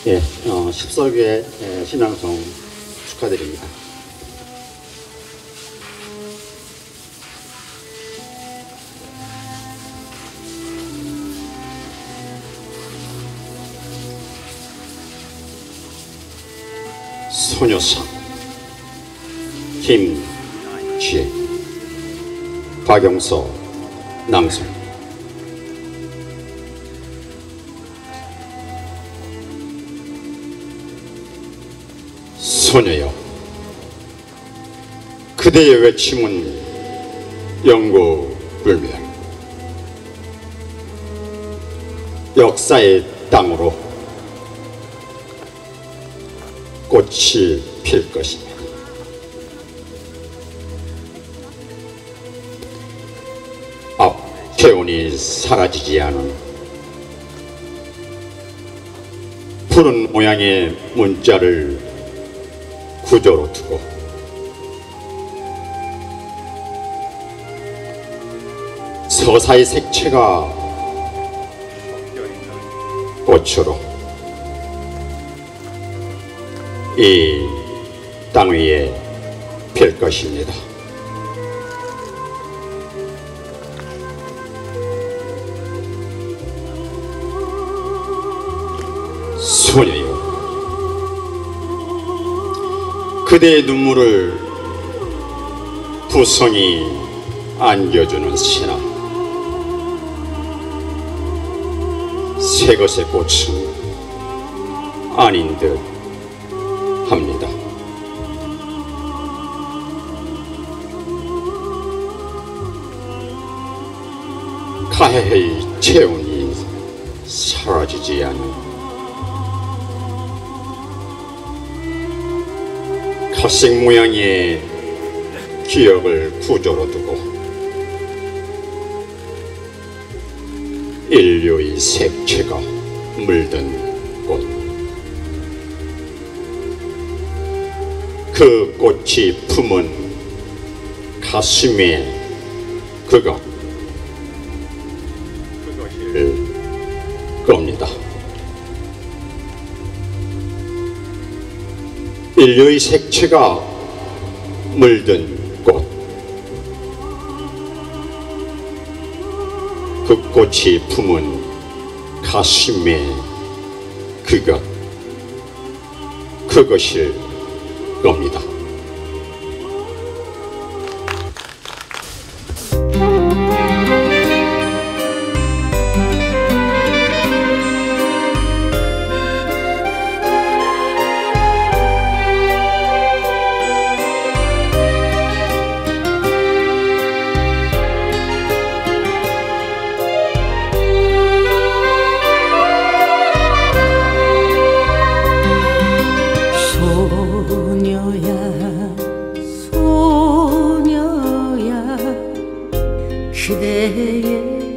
예, 10설교의 신앙송 축하드립니다. 소녀상 김지혜 박영서 낭송. 소녀여, 그대의 외침은 영구불명. 역사의 땅으로 꽃이 필 것이며 앞태운이 사라지지 않은 푸른 모양의 문자를 구조로 두고 서사의 색채가 꽃으로 이 땅 위에 필 것입니다. 소녀여, 그대의 눈물을 부성이 안겨주는 신화. 새 것의 꽃은 아닌 듯 합니다. 가해의 체온이 사라지지 않는 갈색 모양의 기억을 구조로 두고 인류의 색채가 물든 꽃. 그 꽃이 품은 가슴에 그것일 겁니다. 인류의 색채가 물든 꽃. 그 꽃이 품은 가슴에 그것일 겁니다. 그대의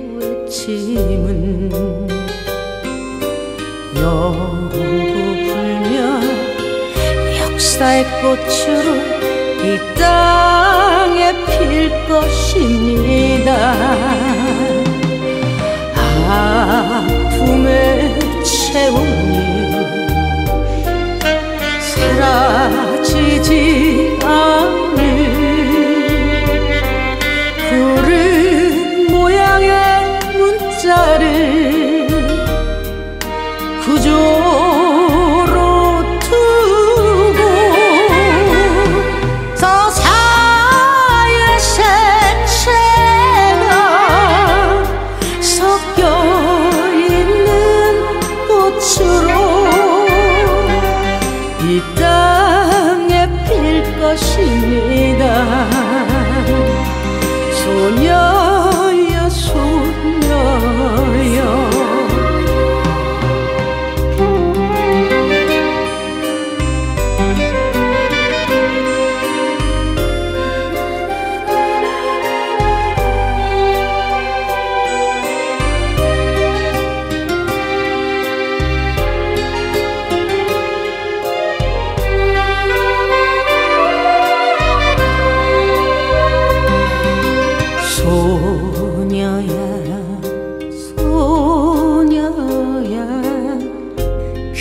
외침은 영구불명. 역사의 꽃으로 이 땅에 필 것입니다. 아픔의 체온이 사라지지 않을 푸른 모양의 문자를 구조로 두고 서사의 색채가 섞여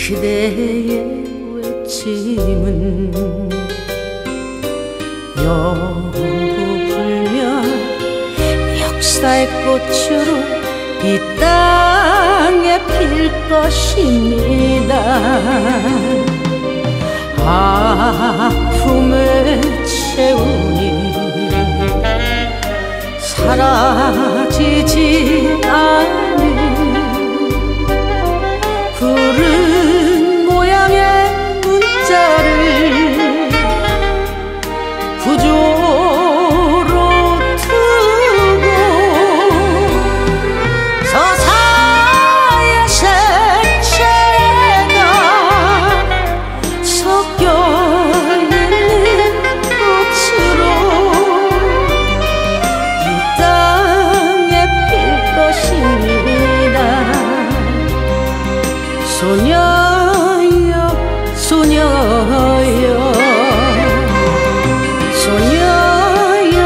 그대의 외침은 영부불면 역사의 꽃으로 이 땅에 필 것입니다. 아픔을 채우니 사라지지 않은 푸른 모양의 문자를 구조로 두고 서사의 색채가 섞여있는 꽃으로 이 땅에 필 것입니다. 소녀여 소녀여 소녀여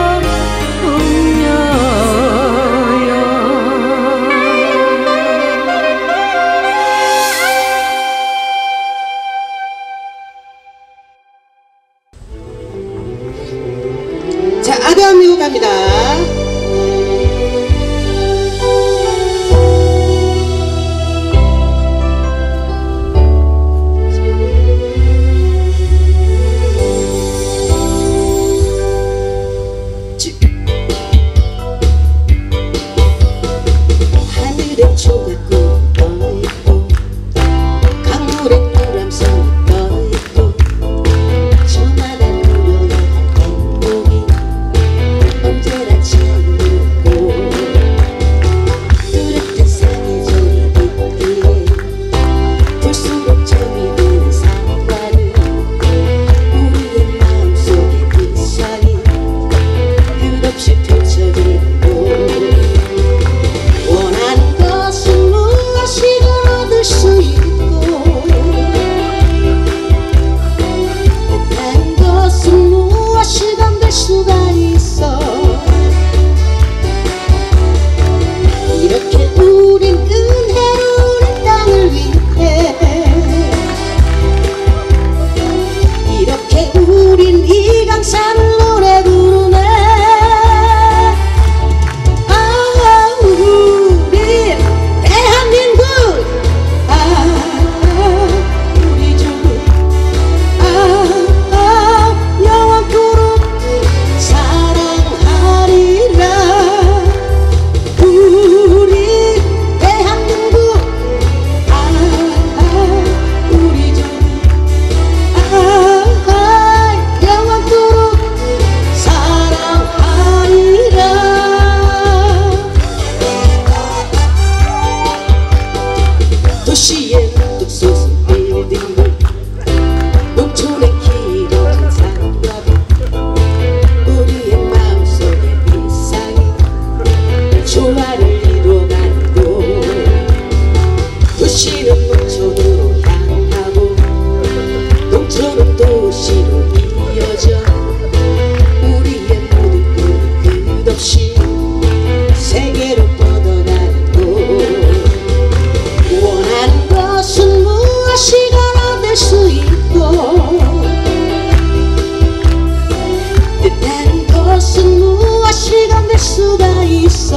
운녀여. 자, 아대한민국 갑니다. 하늘에 조각구 떠있고 강물에 노람선이 떠있고 저마다 누려야 할 행복이 언제나 참고 뚜렷한 사계절이 있기에 볼수록 점이 되는 상관은 우리의 마음속에 그 사이 끝없이 펼쳐지고 원하는 것은 무엇이든 얻을 수 있고 뜻하는 것은 무엇이든 될 수가 있어. 이렇게 우린 은혜로운 땅을 위해 이렇게 우린 이 강산을 노래 부르네. 아 우린 대한민국 아 우리 조국 아 영원토록 사랑하리라. 우리 대한민국 아 우리 조국 아 영원토록 사랑하리라. 도시의 뚝소스 빌딩들 농촌의 길어진 산과도 우리의 마음속에 이상이 조화를 이뤄가고 도시는 농촌으로 향하고 농촌은 도시로 이어져 우리의 모든 꿈은 끝없이 세계로 뻗어나가고 원하는 것은 무엇이든 얻을 수 있고 뜻하는 것은 무엇이든 될 수가 있어.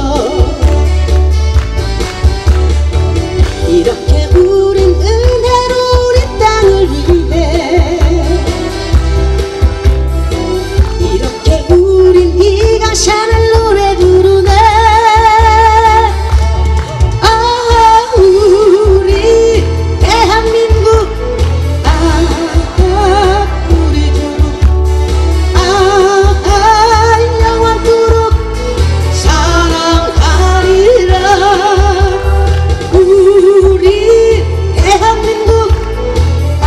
이렇게 우린 은혜로운 이 땅을 위해 이렇게 우린 이 강산을 노래 부르네. 아 우리 대한민국 아 우리 조국 아 영원토록 사랑하리라. 우리 대한민국 아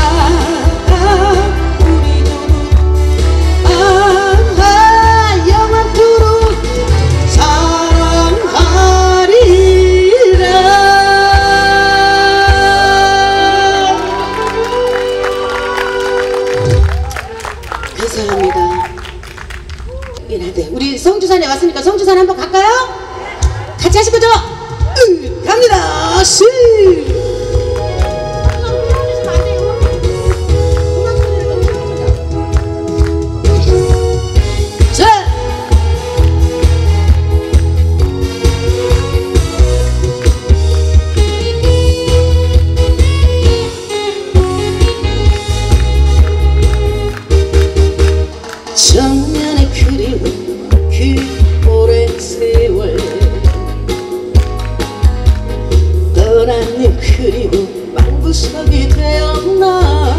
우리 조국 아 영원토록 사랑하리라. 감사합니다. 우리 성주산에 왔으니까 성주산 한번 갈까요? 같이 하실 거죠? 갑니다. 시 방구석이 되었나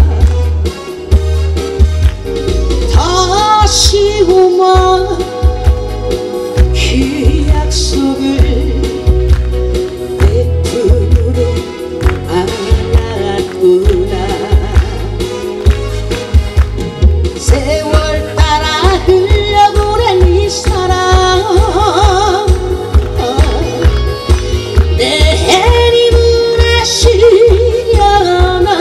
다시 오마 그 약속을 내 품으로 안았구나 세월 따라 흘려보낸 이 사랑 내 해림은 아시려나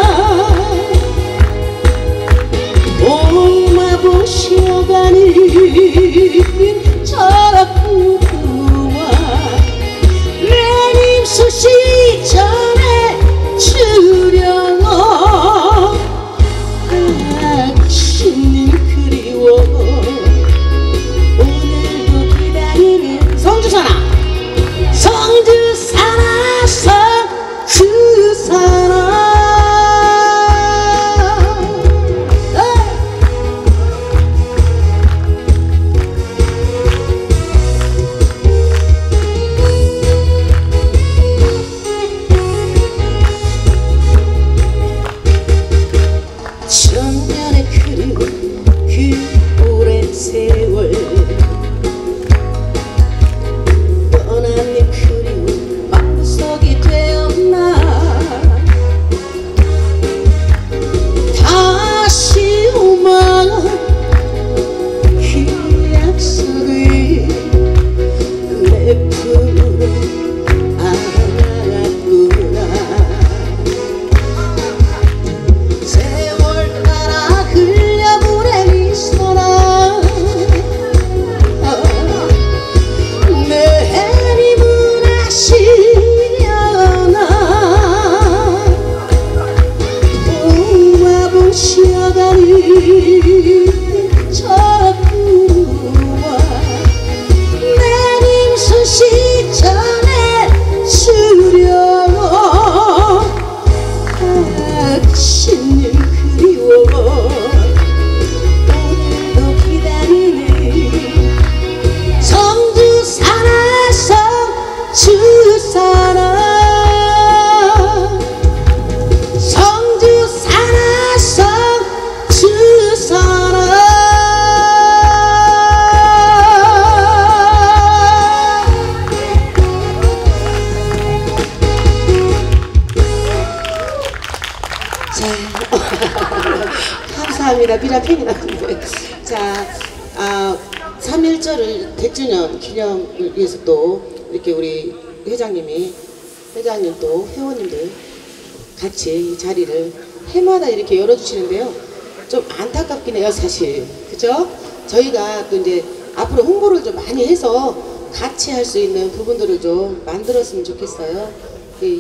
오마 보셔가는 저 부부와 내님 소식 전해 주려고 신님 그리워 오늘도 기다리는 성주사나 성주사나 성주사나 천년의 그리움 그 오랜 세월 떠난 네 그리움 방구석이 되었나 다시 오마 그 약속을 내 품으로 안았구나 세월 따라 흘려보낸 이 사랑 내 해림은 아시려나 오마 보셔가는 저 부부와 내님 소식 전해 주려고 신님 그리워 오늘도 기다리는 성주사나 성주사나 성주사나 성주사나 감사합니다. 미라 팬이 나왔는데 자 3.1절을 100주년 기념을 위해서 또 이렇게 우리 회장님 또 회원님들 같이 이 자리를 해마다 이렇게 열어주시는데요 좀 안타깝긴 해요 사실 그죠? 저희가 또 이제 앞으로 홍보를 좀 많이 해서 같이 할 수 있는 부분들을 좀 만들었으면 좋겠어요. 이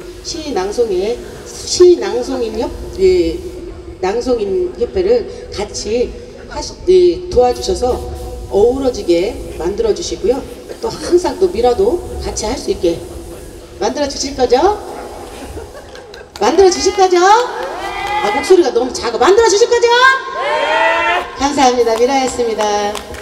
낭송인 협회를 같이 도와주셔서 어우러지게 만들어 주시고요. 또 항상 또 미라도 같이 할 수 있게 만들어 주실 거죠? 만들어 주실 거죠? 목소리가 너무 작아. 만들어 주실 거죠? 감사합니다. 미라였습니다.